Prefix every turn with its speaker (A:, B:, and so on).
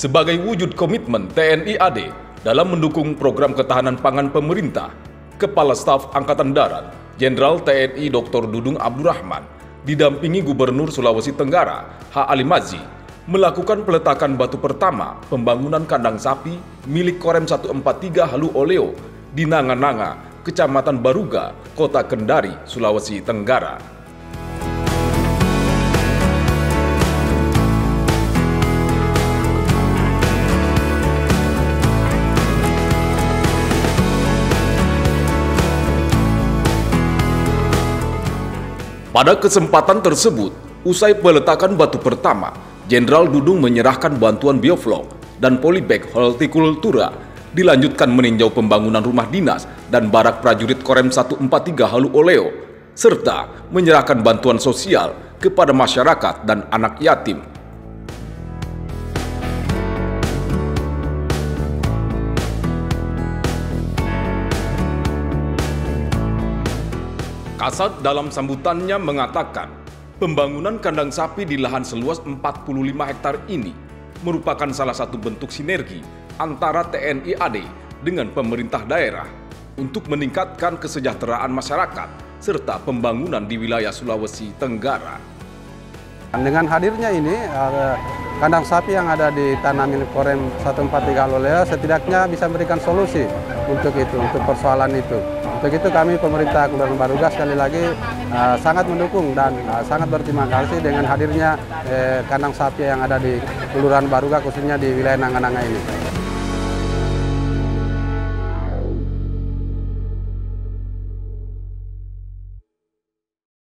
A: Sebagai wujud komitmen TNI AD dalam mendukung program ketahanan pangan pemerintah, Kepala Staf Angkatan Darat Jenderal TNI Dr. Dudung Abdurrahman didampingi Gubernur Sulawesi Tenggara H. Ali Mazzi melakukan peletakan batu pertama pembangunan kandang sapi milik Korem 143 Halu Oleo di Nanga-Nanga, Kecamatan Baruga, Kota Kendari, Sulawesi Tenggara. Pada kesempatan tersebut, usai peletakan batu pertama, Jenderal Dudung menyerahkan bantuan bioflok dan polybag hortikultura, dilanjutkan meninjau pembangunan rumah dinas dan barak prajurit Korem 143 Halu Oleo, serta menyerahkan bantuan sosial kepada masyarakat dan anak yatim. Kasat dalam sambutannya mengatakan, pembangunan kandang sapi di lahan seluas 45 hektar ini merupakan salah satu bentuk sinergi antara TNI AD dengan pemerintah daerah untuk meningkatkan kesejahteraan masyarakat serta pembangunan di wilayah Sulawesi Tenggara.
B: Dengan hadirnya ini, kandang sapi yang ada di tanah milik Korem 143 Lolea setidaknya bisa memberikan solusi untuk itu, untuk persoalan itu. Untuk itu kami pemerintah Kelurahan Baruga sekali lagi sangat mendukung dan sangat berterima kasih dengan hadirnya kandang sapi yang ada di Kelurahan Baruga khususnya di wilayah Nanga-Nanga ini.